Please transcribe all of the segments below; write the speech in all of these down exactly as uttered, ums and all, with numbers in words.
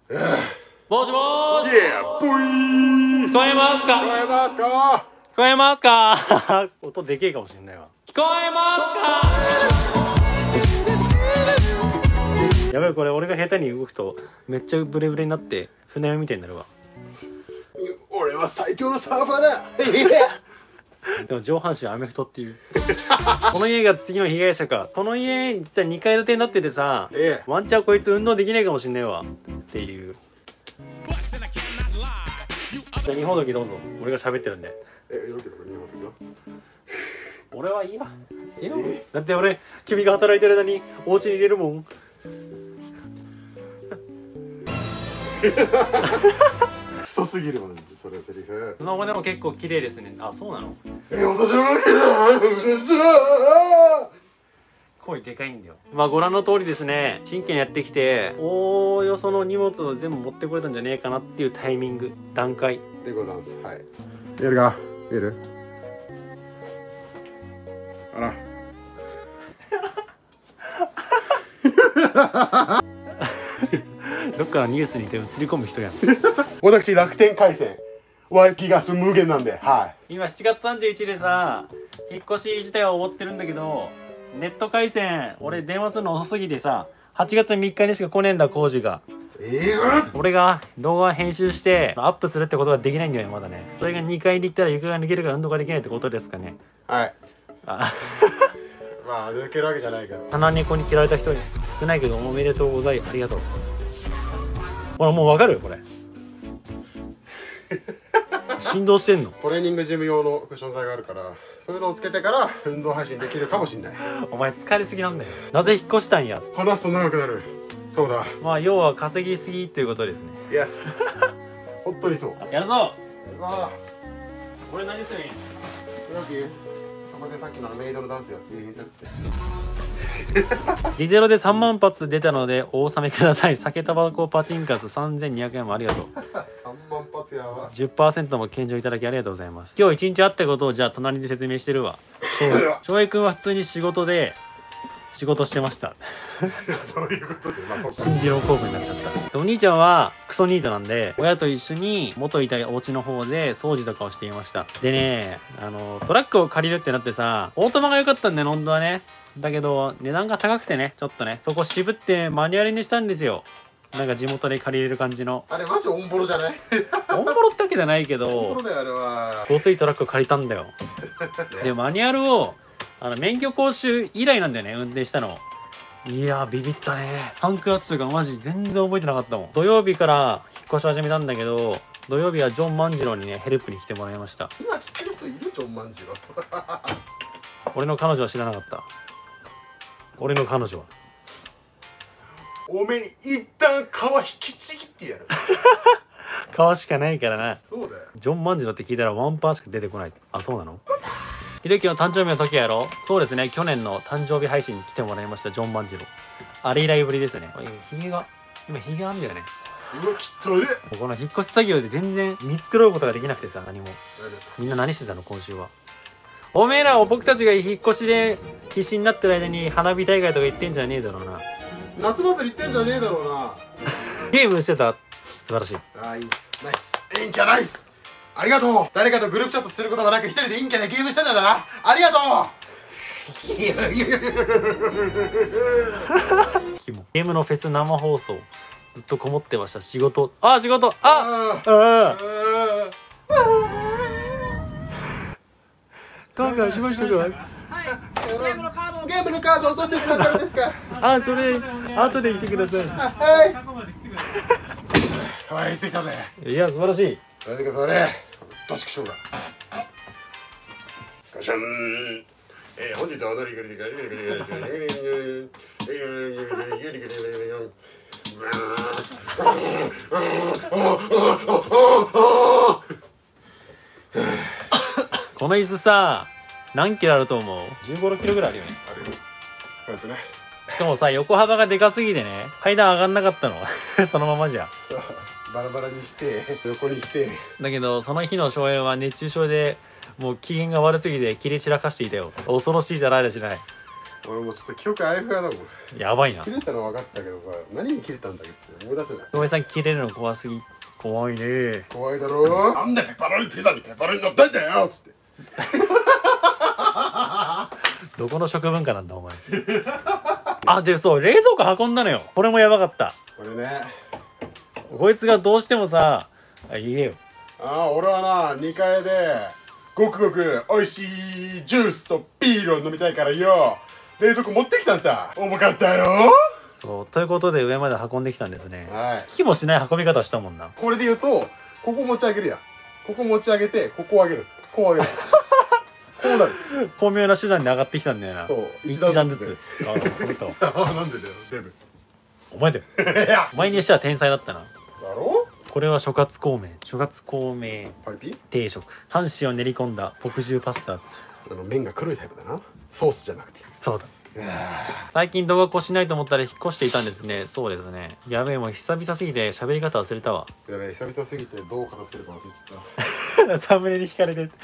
もしもーし。 イエー、ブイー。 聞こえますか？ 聞こえますか？ 聞こえますか？音でけえかもしれないわ。聞こえますか？やばい、これ俺が下手に動くとめっちゃブレブレになって船酔いみたいになるわ。 俺は最強のサーファーだ。 でも上半身アメフトっていうこの家が次の被害者か。この家実はにかい建てになっててさ、 ええ、 ワンチャンこいつ運動できないかもしんないわっていう。じゃあ二本時どうぞ。俺が喋ってるんで。 え、よろけどこれ日本的な。 俺はいいわ。いいよ。だって俺君が働いてる間にお家に入れるもん。 クソすぎるマジでそれセリフ。 スマホでも結構綺麗ですね。あ、そうなの？ え、私の負けだ。うれしい。 声でかいんだよ。まあご覧の通りですね、真剣にやってきておおよその荷物を全部持ってこれたんじゃねえかなっていうタイミング段階でございます。はい。見えるか？見える？あら。 どっかのニュースにて映り込む人やん。 私楽天回線脇が無限なんで、はい。 今しちがつさんじゅういちでさ、引っ越し自体は終わってるんだけど、ネット回線俺電話するの遅すぎてさ、はちがつみっかにしか来ねえんだ工事が。 えー、 俺が動画編集してアップするってことができないんだよね、まだね。それがにかいで行ったら床が抜けるから運動ができないってことですかね。 はい。 あまあ抜けるわけじゃないから。 鼻猫に切られた人少ないけどおめでとうございありがとう。ほらもうわかるこれ。振動してんの？ トレーニングジム用のクッション材があるから、そういうのをつけてから運動配信できるかもしれない。 お前疲れすぎなんだよ。なぜ引っ越したんや。 話すと長くなる。そうだ。 まあ要は稼ぎすぎっていうことですね。 イエス。本当にそう。 やるぞ。 さあ、 俺何するんや。 黒木、そこでさっきのメイドのダンスやっていいだって。 リゼロでさんまん発出たのでお納めください。酒タバコパチンカスさんぜんにひゃくえんもありがとう。 さんまん発やわ。 じゅっパーセント も献上いただきありがとうございます。今日一日あったことをじゃあ隣で説明してるわ。翔平君は普通に仕事で仕事してました。 そういうことで、まあ、そっか。 新次郎公務になっちゃった。でお兄ちゃんはクソニートなんで、親と一緒に元いたお家の方で掃除とかをしていました。でね、あのトラックを借りるってなってさ、オートマが良かったんだよ、本当はね。だけど値段が高くてね、ちょっとね、そこ渋ってマニュアルにしたんですよ。なんか地元で借りれる感じの。 あれマジオンボロじゃない？ オンボロってわけじゃないけオンボどロだよあれは。 ごついトラックを借りたんだよ。でマニュアルをあの免許講習以来なんだよね、運転したの。いやービビったね。ハンクラッチとかマジ全然覚えてなかったもん。土曜日から引っ越し始めたんだけど、土曜日はジョン万次郎にねヘルプに来てもらいました。 今知ってる人いる？ジョン万次郎。 俺の彼女は知らなかった。俺の彼女はおめえ一旦皮引きちぎってやる。 顔しかないからな。 そうだよ。 ジョン万次郎って聞いたらワンパーしか出てこない。あ、そうなの？ひろゆきの誕生日の時やろ。そうですね、去年の誕生日配信に来てもらいました、ジョン万次郎。あれ以来ぶりですね。ひげが今ひげあんだよね。 うわ、きっといる。 この引っ越し作業で全然見繕うことができなくてさ、何も。みんな何してたの今週は。おめえら僕たちが引っ越しで必死になってる間に花火大会とか行ってんじゃねえだろうな。 夏祭り行ってんじゃねえだろうな。 ゲームしてた。素晴らしい。 ああ、いい。ナイス。陰キャナイス。ありがとう。誰かとグループチャットすることがなく一人で陰キャでゲームしてたんだな。ありがとう。 ゲームのフェス生放送ずっとこもってました。仕事。あ、仕事。あ、ああ。どうかしましたか。 ゲームのカード、ゲームのカードを取ってしまったんですか。 あ、それ後で来てください。 はい。はい、してきたぜ。 いや、素晴らしい。 それでかそれ。どっちきしょうが。ガシャン。えー、本日は踊りぐりぐりぐりぐりぐりぐりぐりぐりぐりぐりぐりぐりぐりこの椅子さ、何キロあると思う？じゅうご、ろっキロぐらいあるよね。 あるよ。こいつね。 しかもさ、横幅がでかすぎてね、階段上がんなかったの。そのままじゃ。 バラバラにして横にして。 だけどその日の翔平は熱中症でもう機嫌が悪すぎて切れ散らかしていたよ。恐ろしいじゃないしない。 俺もうちょっと記憶あやふやだもん。 やばいな。 切れたの分かったけどさ、何に切れたんだっけって思い出せない。 京平さん切れるの怖すぎ。怖いね。 怖いだろ。なんでペパロニピザにペパロニ乗ってんだよっつって。 どこの食文化なんだお前。あ、でそう冷蔵庫運んだのよ。これもやばかった。 これね。 こいつがどうしてもさ、あ、言えよ。 ああ、俺はな、にかいでごくごく美味しいジュースとビールを飲みたいからよ、冷蔵庫持ってきたんさ。重かったよ。 そうということで上まで運んできたんですね。 はい。 聞きもしない運び方したもんな。 これで言うと、ここ持ち上げるや。ここ持ち上げて、ここ上げる。こう上げる。こうなる。 巧妙な手段で上がってきたんだよな。 そう。 一段ずつ。あ、本当。 あ、なんでだよ、デブ。 お前だよ。 いや。 お前にしては天才だったな。 だろ？ これは諸葛孔明。諸葛孔明パリピ？ 定食。半紙を練り込んだ墨汁パスタ。 あの麺が黒いタイプだな。ソースじゃなくて。 そうだ。最近動画更新ないと思ったら引っ越していたんですね。そうですね。やべえ、もう久々すぎて喋り方忘れたわ。 やべえ、久々すぎてどう片付けるか忘れちゃった。 サムネに惹かれて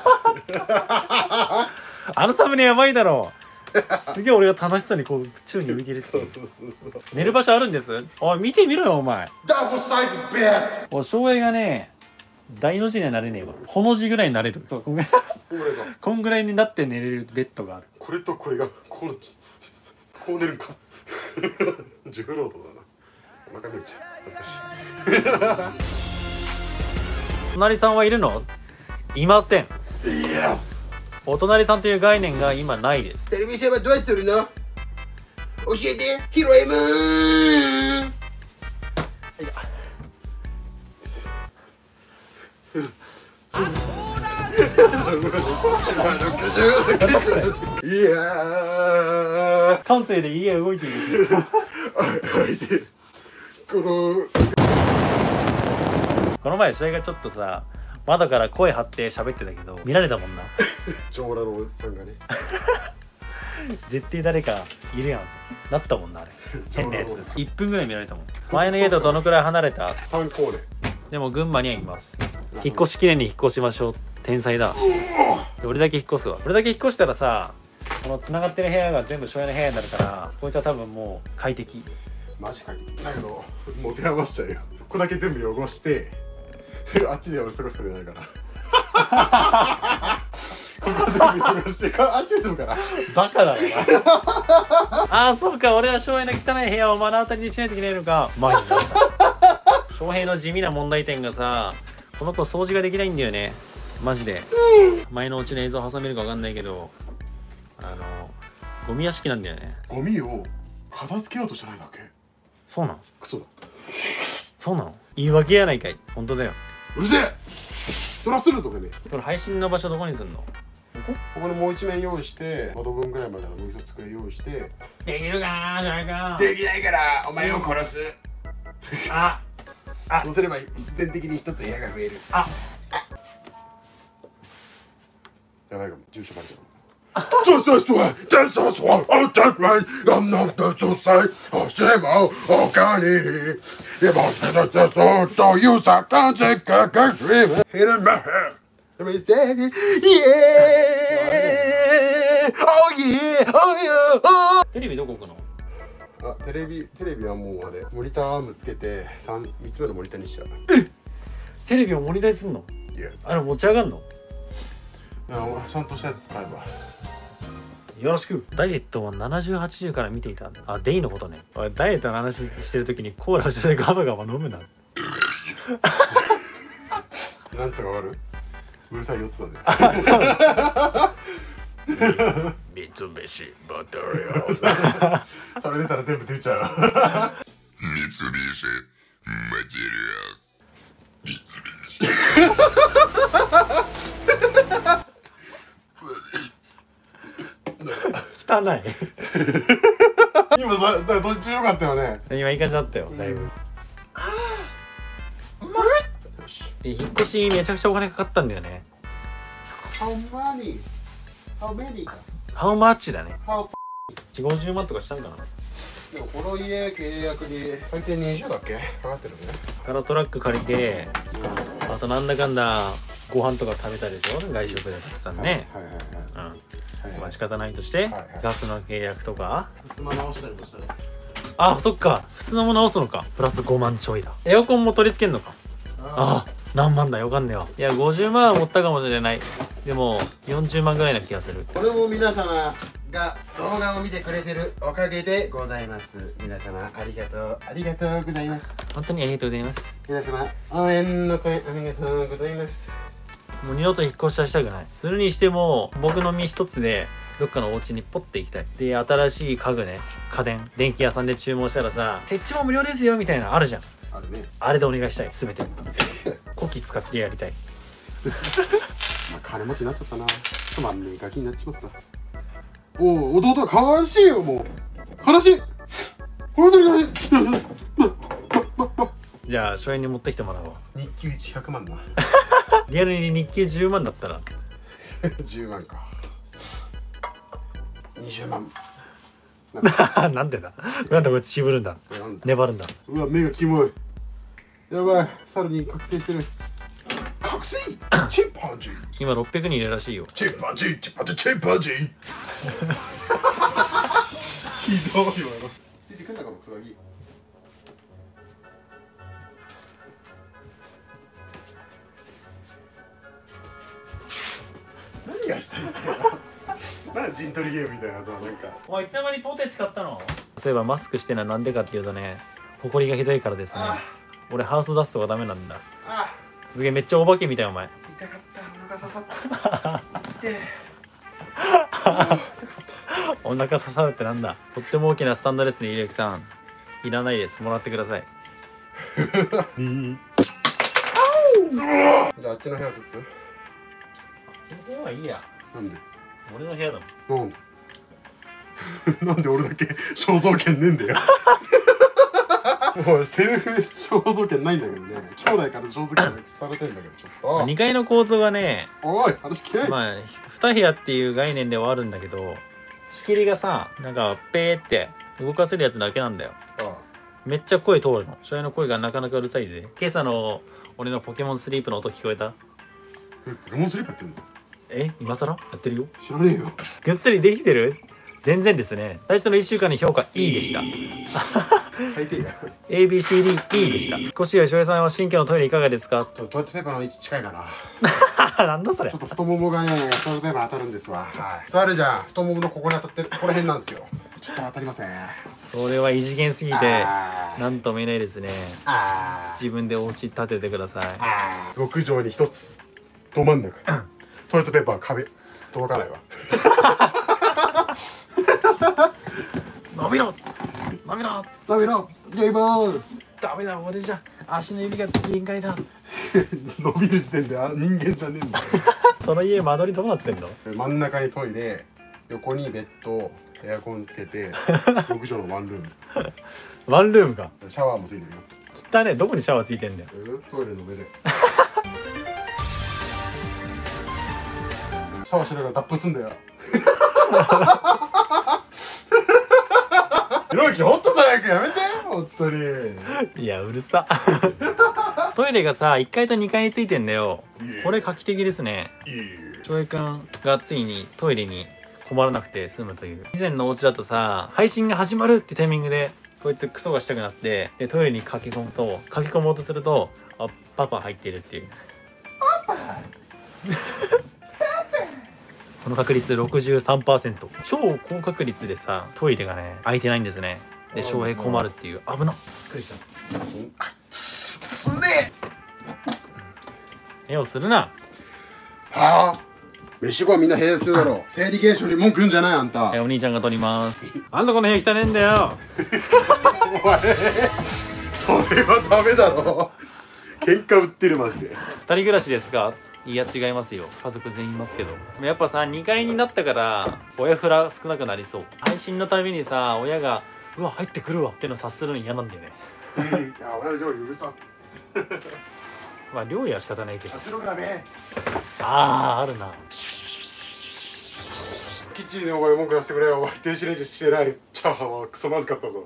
あのサムネやばいだろう。すげえ俺が楽しそうにこう宙に浮いてるってそいううそうそうそう。 寝る場所あるんです。おい見てみろよお前。 ダブルサイズベッおい翔平がね大の字にはなれねえわ。ほの字ぐらいになれる。そうこんぐらいド。これが。 こんぐらいになって寝れるベッドがある。 これとこれがこうなっちこう寝るんか。重労働だな。お腹めっちゃ恥ずかし隣さんはいるの？いません。 い。イエス。 お隣さんという概念が今ないです。 テレビ線はどうやってるの？教えて、ヒロエムー。いやー、 感性で家動いている。 あいてこのこの前翔平がちょっとさ窓から声張って喋ってたけど見られたもんな。 長老のおじさんがね、 絶対誰かいるやんなったもんなあれ。変なやついっぷんぐらい見られたもん。前の家とどのくらい離れた？ 参考ね。 でも群馬にはいます。引っ越し記念に引っ越しましょう。天才だ。俺だけ引っ越すわ。俺だけ引っ越したらさこの繋がってる部屋が全部翔平の部屋になるからこいつは多分もう快適。 マジかい。だけど持て余しちゃうよ。ここだけ全部汚してあっちで俺過ごすことないからここ全部汚してあっちで住むから。 バカだろな。ああそうか、俺は翔平の汚い部屋を目の当たりにしないといけないのか。まあいいなさ。翔平の地味な問題点がさこの子掃除ができないんだよねマジで。前のうちの映像挟めるか分かんないけどあのゴミ屋敷なんだよね。 ゴミを片付けようとしてないだけ。 そうなの？ クソだ。 そうなの？言い訳やないかい。本当だよ。 うるせえ。トラスルとかね。 これ配信の場所どこにすんの？ここ？ ここにもう一面用意して窓分ぐらいまでのもう一つ机用意して。 できるかなじゃないか。 できないからお前を殺す。 ああそうすれば必然的に一つ部屋が増える。 あやばいかも。住所バレてる。Just this way, just this way, oh that way, I'm not the to say, oh shame, oh, oh can he? If I said that so, to use a can't get a dream, hit in my head. Let me say, yeah, oh yeah, oh yeah, oh. テレビどこ置くの？ あ、テレビ、テレビはもうあれ、モニターアームつけて三三つ目のモニターにしちゃう。 テレビをモニターにすんの？ いや、 あれ持ち上がんの？ ちゃんとしたやつ使えば。 よろしく。ダイエットをななじゅうはちじゅうから見ていた。あ、デイのことね。ダイエットの話してる時にコーラをしてガバガバ飲むな。 なんとかわかる？うるさいよっつだね。 三つ飯バタリア。それ出たら全部出ちゃう。 三菱マテリアス。三菱。 汚い。 今さ、だからどっちよかったよね。 今いい感じだったよ、だいぶ。で、引っ越しめちゃくちゃお金かかったんだよね。 How many? How many? How much だね。 How よんじゅうごじゅうまんとかしたんかな。 でもこの家契約に最低にじゅうだっけかかってるね。 からトラック借りて、あとなんだかんだご飯とか食べたでしょ、外食でたくさんね。 はいはいはい。 うん。 はいはいまあ仕方ないとして、 はいはいガスの契約とか。 襖直したりとしたらあ、そっか、襖も直すのか。プラスごまんちょいだ。エアコンも取り付けんのか。ああ、何万だよ、わかんねえわ。いや、ごじゅうまんは持ったかもしれない。でもよんじゅうまんぐらいな気がする。 これも皆様が動画を見てくれてるおかげでございます。皆様ありがとうありがとうございます。 本当にありがとうございます。 皆様応援の声ありがとうございます。 もう二度と引っ越しはしたくない。するにしても僕の身一つでどっかのお家にポッて行きたい。で、新しい家具ね、家電電気屋さんで注文したらさ、設置も無料ですよみたいなのあるじゃん。 あるね。 あれでお願いしたい。全てコキ使ってやりたい。 まあ金持ちになっちゃったな。つまんねえガキになっちまった。おお、弟は悲しいよ、もう悲しい。本当に悲しい。 じゃあ初演に持ってきてもらおう。 日給ひゃくまんな。 リアルに日給じゅうまんだったらじゅうまんか。にじゅうまん。 なんでだ。なんでこいつ渋るんだ。粘るんだ。 うわ、目がキモい。やばい、さらに覚醒してる。覚醒チンパンジー。 今ろっぴゃくにんいるらしいよ。 チンパンジーチンパンジーチンパンジー。ひどいわよ。ついてくんだかもクソガキ。何がしたいんだよ。なんか陣取りゲームみたいなさ、なんか。 お前いつの間にポテチ買ったの？そういえばマスクしてるのはなんでかっていうとね、ホコリがひどいからですね。俺ハウスダストがダメなんだ。 あすげえめっちゃお化けみたいお前。 痛かった、お腹刺さった。痛い。 お腹刺さるってなんだ。とっても大きなスタンドレスに入れさんいらないです。もらってください。 じゃああっちの部屋進む。 ここはいいや。 なんで？ 俺の部屋だもん。 なんで？なんで俺だけ肖像権ねえんだよ。もうセルフ肖像権ないんだけどね。兄弟から肖像権されてんだけどちょっと。 にかいの構造がね、 おい話聞け。 まあに部屋っていう概念ではあるんだけど、仕切りがさ、なんかペーって動かせるやつだけなんだよ。めっちゃ声通るの。初夜の声がなかなかうるさいぜ。今朝の俺のポケモンスリープの音聞こえた？ え、ポケモンスリープやってんの？ え、今更やってるよ。 知らねえよ。 ぐっすりできてる？全然ですね。最初のいっしゅうかんの評価 イー でした。 最低や。 エービーシーディーイー でした。越谷翔平さんは新居のトイレいかがですか？ ちょっとトイレットペーパーの位置近いかな。 なんだそれ。 ちょっと太ももがね、トイレットペーパー当たるんですわ。はい。座るじゃん。太もものここに当たってる、ここら辺なんですよ。ちょっと当たりません。 それは異次元すぎてなんとも言えないですね。 あ自分でお家建ててください。 あ。六畳に一つ。ど真ん中。トイレットペーパー壁。届かないわ。 伸びろ伸びろダメだ。ゲイバー。 ダメだ、俺じゃ足の指が限界だ。 伸びる時点であ人間じゃねえんだよ。 その家間取りどうなってんの？ 真ん中にトイレ、横にベッド、エアコンつけて、ろく畳のワンルーム。 ワンルームか。 シャワーもついてるよ。 汚ね、どこにシャワーついてんだよ。 トイレの上で。シャワーしながら脱皮すんだよ。ひろゆきほんと最悪やめてほんとに。 いや、うるさ。トイレがさいっかいとにかいについてんだよ。これ画期的ですね。翔平くんがついにトイレに困らなくて済むという。以前のお家だとさ、配信が始まるってタイミングでこいつクソがしたくなってでトイレに駆け込むと駆け込もうとするとあパパ入っているっていう。パパこの確率 ろくじゅうさんパーセント。 超高確率でさトイレがね空いてないんですね。で翔平困るっていう。危なっ。びっくりした。 すね絵をするな。 はあ。飯後はみんな部屋するだろう。生理現象に文句言うんじゃないあんた。 えお兄ちゃんが撮ります。あんたこの部屋汚ねえんだよ。 お前それはダメだろ。喧嘩売ってるマジで。 ふたり暮らしですか？いや違いますよ。家族全員いますけど。やっぱさにかいになったから親フラ少なくなりそう。配信のたびにさ親がうわ入ってくるわっての察するの嫌なんだよね。 いやお前の料理うるさ。 まあ料理は仕方ないけど。 やってろくらめ。 あああるな。 キッチンでお前文句出してくれよ。お前電子レンジしてないチャーハンはクソまずかったぞ。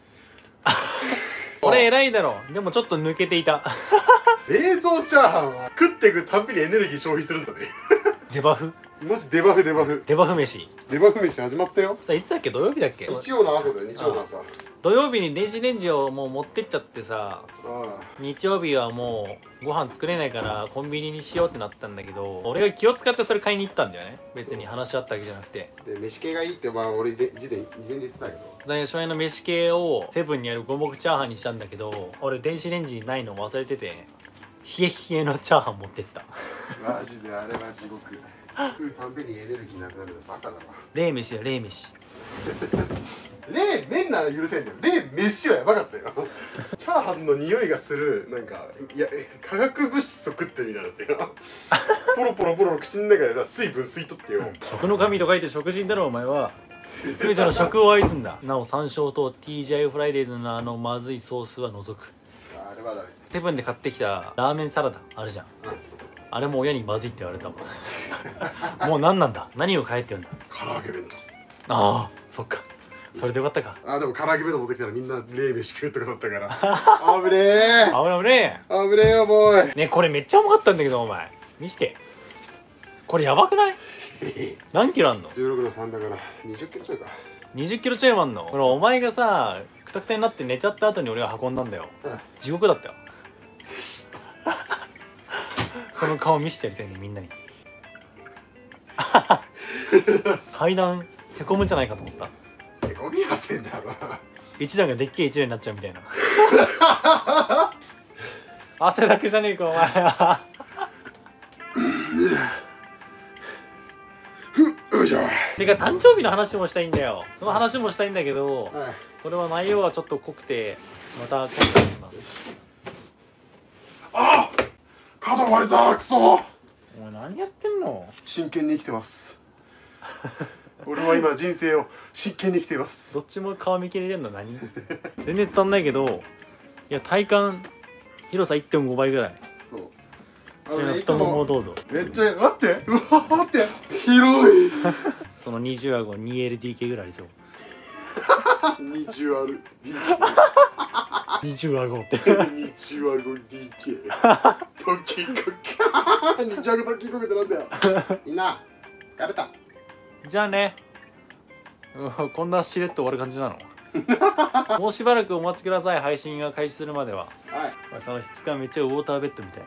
俺偉いだろ。でもちょっと抜けていた。 冷蔵チャーハンは食っていくたんびにエネルギー消費するんだね。 デバフマジデバフデバフデバフ飯デバフ飯始まったよ。 さあいつだっけ土曜日だっけ日曜の朝だよ、日曜の朝。あ土曜日に電子レンジをもう持ってっちゃってさあ日曜日はもうご飯作れないからコンビニにしようってなったんだけど俺が気を使ってそれ買いに行ったんだよね。別に話し合ったわけじゃなくてで飯系がいいってまあ俺事前事前に言ってたけど、 で初演の飯系をセブンにある五目チャーハンにしたんだけど俺電子レンジにないの忘れてて冷え冷えのチャーハン持ってった。 マジであれは地獄。食うたんびにエネルギーなくなるのバカだわ。 冷飯だ冷飯。 冷麺なら許せんだよ。冷飯はやばかったよ。チャーハンの匂いがするなんかいや化学物質を食ってるみたいだったよ。ポロポロポロ口の中でさ水分吸い取ってよ。 食の神と書いて食人だろお前は。全ての食を愛すんだ。なお山椒と ティージェーアイ フライデーズのあのまずいソースは除く。 あれはダメ。 セブンで買ってきたラーメンサラダあるじゃん、うん、あれも親にまずいって言われたもん。もう何なんだ、何を買えって言うんだ。 唐揚げ弁当。 ああそっか、それでよかったか。 あでも唐揚げ弁当持ってきたらみんな冷飯食うとかだったからあぶねえあぶねあぶねあぶねえよボーイ。 ねこれめっちゃ重かったんだけどお前見してこれやばくない？何キロあんの？ じゅうろくのさんだからにじゅっキロちょいか。 にじゅっキロちょいもあんの。これお前がさくたくたになって寝ちゃった後に俺が運んだんだよ、うん、地獄だったよ。その顔見せてやりたいねみんなに。階段へこむんじゃないかと思った。 へこみはせんだろ。 一段がでっけえ一段になっちゃうみたいな。汗だくじゃねえかお前は。 よいしょ。 てか誕生日の話もしたいんだよ。その話もしたいんだけど、はい、これは内容はちょっと濃くてまた今回します。 あっ角割れたクソ。 お前何やってんの？ 真剣に生きてます。俺は今人生を真剣に生きています。 どっちも顔見切れてんの何？全然伝わんないけど、いや体感広さ いってんご 倍ぐらい。そう。あのね、太ももをどうぞ。 めっちゃ待って、うわ待って広い。 そのにじゅうあご にエルディーケー ぐらいありそう。 にじゅうある ディーケー。 にじゅうあごって。 にじゅうあご ディーケー。ドキコキ。にじゅうあごドキコキってなんだよ。みんな疲れた。 じゃあね。こんなしれっと終わる感じなの？もうしばらくお待ちください。配信が開始するまでは。はい。その質感めっちゃウォーターベッドみたい。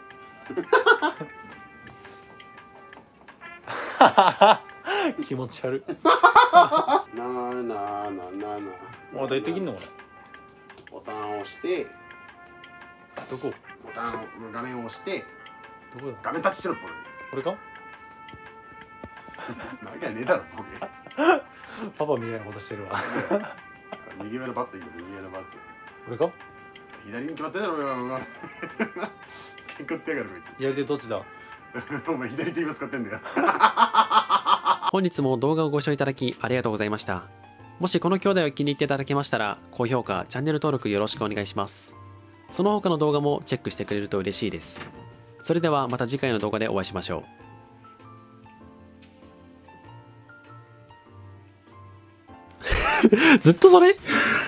気持ち悪い。 なーなーなーなーなー。 あ、大体できんのこれ。 ボタンを押して。 どこ？ ボタンを画面を押して。 どこだ？ 画面タッチしろこれ。 これか？ なわけねえだろボケ。 パパみたいなことしてるわ。 右上のバツでいいの、右上のバツ。 これか？ 左に決まってんだろよ。ケンカってやがるこいつ。 左手どっちだ？ お前左手今使ってんだよ。 本日も動画をご視聴いただきありがとうございました。もしこの兄弟を気に入っていただけましたら、高評価、チャンネル登録よろしくお願いします。その他の動画もチェックしてくれると嬉しいです。それではまた次回の動画でお会いしましょう。ずっとそれ